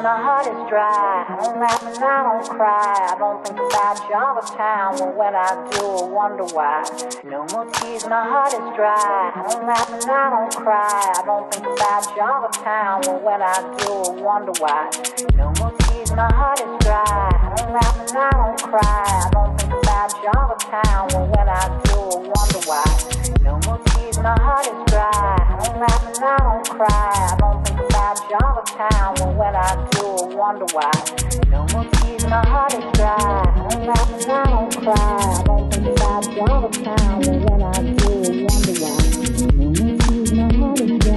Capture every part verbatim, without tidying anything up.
my heart is dry. I don't laugh and I don't cry. I don't think about you all the time. Well, when I do, I wonder why. No more tears, my heart is dry. I don't laugh and I don't cry. I don't think about you all the time. Well, when I do, I wonder why. No more tears, my heart is dry. I don't laugh and I don't cry. I don't think about you all the time. Well, when I do, I wonder why. No more tears, my heart is dry. I don't laugh and I don't cry. I don't think about you all the time. Well, when I do, I wonder why. No more tears, my heart is dry. I don't laugh and I don't cry. I don't think about you all the time. Well, when I do, I wonder why. No more tears, my heart is dry.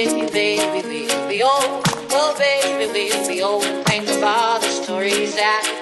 We'll be old, oh baby, we'll be old and think about the stories that